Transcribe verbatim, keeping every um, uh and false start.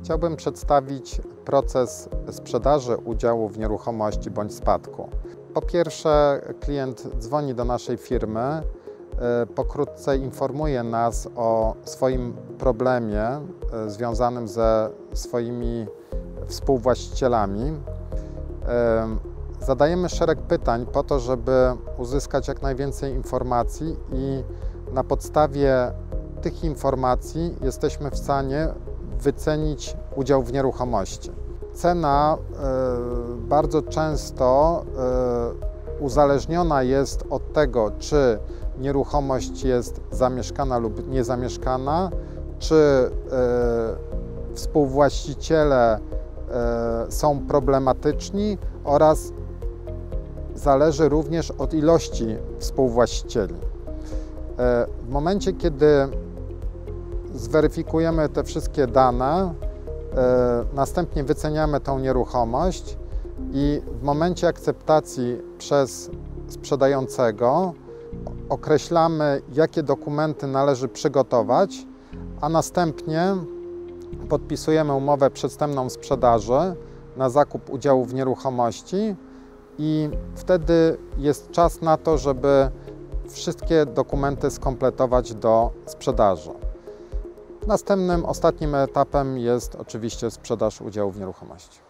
Chciałbym przedstawić proces sprzedaży udziału w nieruchomości bądź spadku. Po pierwsze, klient dzwoni do naszej firmy, pokrótce informuje nas o swoim problemie związanym ze swoimi współwłaścicielami. Zadajemy szereg pytań po to, żeby uzyskać jak najwięcej informacji i na podstawie tych informacji jesteśmy w stanie wycenić udział w nieruchomości. Cena y, bardzo często y, uzależniona jest od tego, czy nieruchomość jest zamieszkana lub niezamieszkana, czy y, współwłaściciele y, są problematyczni oraz zależy również od ilości współwłaścicieli. W momencie, kiedy zweryfikujemy te wszystkie dane, następnie wyceniamy tą nieruchomość i w momencie akceptacji przez sprzedającego określamy, jakie dokumenty należy przygotować, a następnie podpisujemy umowę przedwstępną sprzedaży na zakup udziału w nieruchomości i wtedy jest czas na to, żeby wszystkie dokumenty skompletować do sprzedaży. Następnym, ostatnim etapem jest oczywiście sprzedaż udziału w nieruchomości.